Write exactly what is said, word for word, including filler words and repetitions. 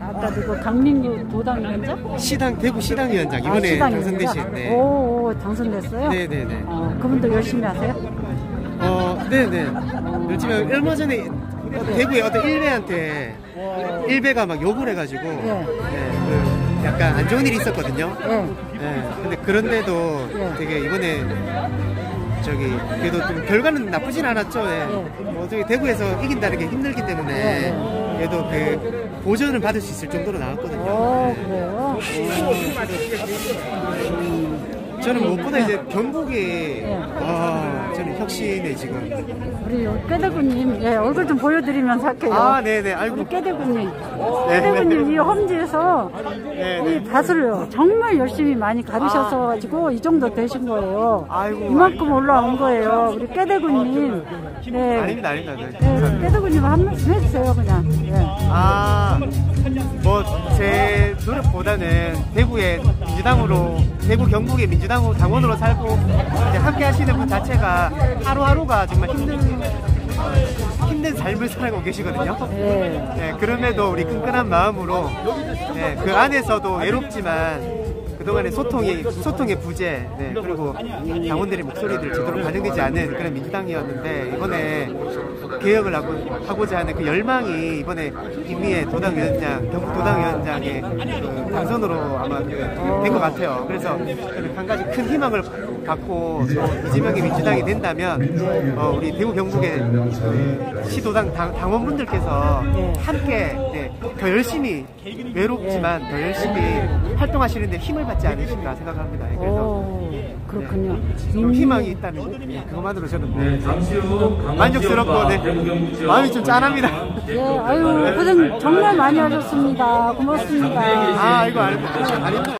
아까 누구 강민구 도당위원장? 시당 대구 시당위원장 이번에 아, 시당 당선되신. 네. 오, 오, 당선됐어요? 네네네. 어, 그분도 열심히 하세요? 어, 네네. 요즘에 얼마 전에 어, 대구에 어떤 일베한테 일베가 막 욕을 해가지고 예. 네, 그 약간 안 좋은 일이 있었거든요. 예. 네, 근데 그런데도 예. 되게 이번에 저기 그래도 좀 결과는 나쁘진 않았죠. 예. 예. 뭐 저기 대구에서 이긴다는 게 힘들기 때문에 예. 그래도 그 보전을 받을 수 있을 정도로 나왔거든요. 오, 네. 그래요? 저는 무엇보다 이제 경북이 예. 아 저는 혁신에 지금 우리 깨대구님, 예, 얼굴 좀 보여드리면서 할게요. 아 네네 알고 우리 깨대구님, 네. 깨대구님 이 험지에서 네. 이 밭을 정말 열심히 많이 가르셔서 가지고 이 정도 되신 거예요. 아이고, 이만큼 올라온 거예요. 우리 깨대구님. 네. 아닙니다 아닙니다. 네. 네, 깨대구님 한 말씀 해주세요, 그냥. 네. 아, 뭐 제 노력보다는 대구의 민주당으로 대구 경북의 민주당 당원으로 살고 이제 함께 하시는 분 자체가 하루하루가 정말 힘든 어, 힘든 삶을 살고 계시거든요. 네. 네, 그럼에도 우리 끈끈한 마음으로 네, 그 안에서도 외롭지만 그동안의 소통이, 소통의 부재, 네, 그리고 당원들의 목소리들 제대로 반영되지 않은 그런 민주당이었는데, 이번에 개혁을 하고, 하고자 하는 그 열망이 이번에 김미애 도당위원장, 경북 도당위원장의 그 당선으로 아마 된 것 같아요. 그래서 저는 한 가지 큰 희망을 갖고 이재명이 민주당이 된다면, 어, 우리 대구 경북의 그 시도당 당, 당원분들께서 함께 네, 더 열심히, 외롭지만 더 열심히 활동하시는데 힘을 받지 않으신가 생각합니다. 그래서 오, 그렇군요. 네, 좀 희망이 있다는 네, 그것만으로 저는 네, 만족스럽고 네, 마음이 좀 짠합니다. 예, 아유, 고생 정말 많이 하셨습니다. 고맙습니다. 아, 이거 아닙니다. 아닙니다.